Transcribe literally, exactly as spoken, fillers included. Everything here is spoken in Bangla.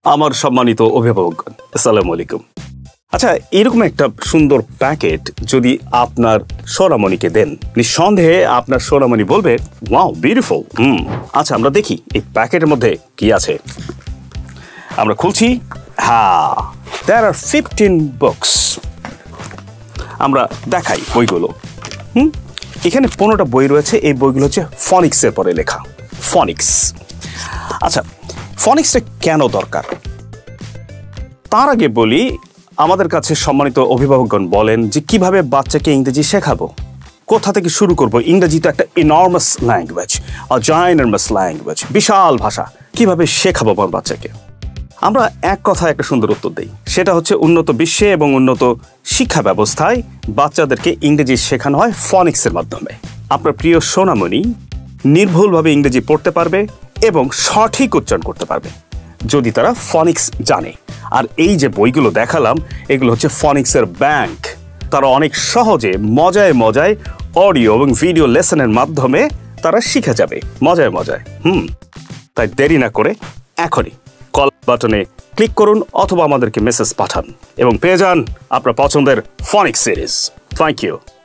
আমার সম্মানিত অভিভাবকগণ, আসসালামু আলাইকুম। আচ্ছা, এরকম একটা সুন্দর প্যাকেট যদি আপনার সোনামণিকে দেন, নিঃসন্দেহে আপনার সোনামণি বলবে, ওয়াও বিউটিফুল। হুম আচ্ছা, আমরা দেখি এই প্যাকেটের মধ্যে কি আছে। আমরা খুলছি। হ্যাঁ, দেয়ার আর ফিফটিন বুকস। আমরা দেখাই বইগুলো। হুম এখানে পনেরোটা বই রয়েছে। এই বইগুলো হচ্ছে ফনিক্সের পরে লেখা। ফনিক্স। আচ্ছা, ফনিক্সটা কেন দরকার তার আগে বলি, আমাদের কাছে সম্মানিত অভিভাবকগণ বলেন যে কিভাবে বাচ্চাকে ইংরেজি শেখাবো, কোথা থেকে শুরু করব। ইংরেজি তো একটা enormous language, a enormous language, বিশাল ভাষা। কিভাবে শেখাবো আমার বাচ্চাকে? আমরা এক কথায় একটা সুন্দর উত্তর দিই, সেটা হচ্ছে উন্নত বিশ্বে এবং উন্নত শিক্ষা ব্যবস্থায় বাচ্চাদেরকে ইংরেজি শেখানো হয় ফনিক্সের মাধ্যমে। আপনার প্রিয় সোনামণি নির্ভুলভাবে ইংরেজি পড়তে পারবে এবং সঠিক উচ্চারণ করতে পারবে যদি তারা ফনিক্স জানে। আর এই যে বইগুলো দেখালাম, এগুলো হচ্ছে ফনিক্সের ব্যাংক। তারা অনেক সহজে মজায় মজায় অডিও এবং ভিডিও লেসনের মাধ্যমে তারা শিখে যাবে মজায় মজায়। হুম তাই দেরি না করে এখনই কল বাটনে ক্লিক করুন অথবা আমাদেরকে মেসেজ পাঠান এবং পেয়ে যান আপনার পছন্দের ফনিক্স সিরিজ। Thank you.